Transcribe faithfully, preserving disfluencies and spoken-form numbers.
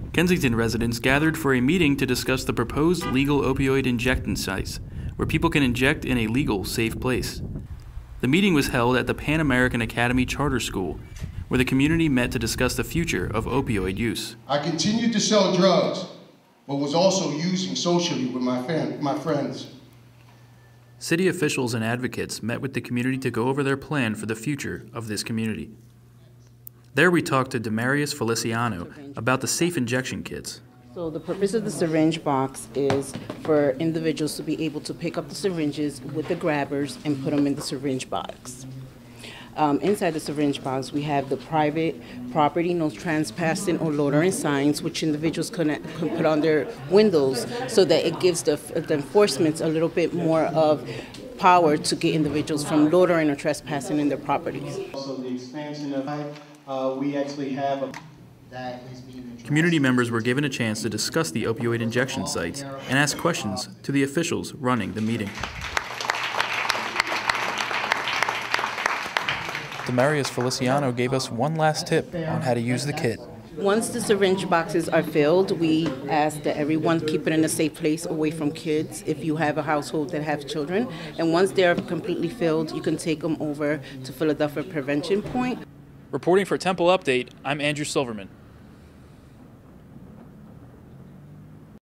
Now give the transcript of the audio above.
Kensington residents gathered for a meeting to discuss the proposed legal opioid injection sites, where people can inject in a legal, safe place. The meeting was held at the Pan American Academy Charter School, where the community met to discuss the future of opioid use. I continued to sell drugs, but was also using socially with my, fam my friends. City officials and advocates met with the community to go over their plan for the future of this community. There we talked to Demarius Feliciano about the safe injection kits. So the purpose of the syringe box is for individuals to be able to pick up the syringes with the grabbers and put them in the syringe box. Um, inside the syringe box, we have the private property, no trespassing or loitering signs, which individuals can, can put on their windows so that it gives the, the enforcement a little bit more of power to get individuals from loitering or trespassing in their properties. Also, the expansion of uh, we actually have a Community members were given a chance to discuss the opioid injection sites and ask questions to the officials running the meeting. Demarius Feliciano gave us one last tip on how to use the kit. Once the syringe boxes are filled, we ask that everyone keep it in a safe place away from kids if you have a household that has children. And once they're completely filled, you can take them over to Philadelphia Prevention Point. Reporting for Temple Update, I'm Andrew Silverman.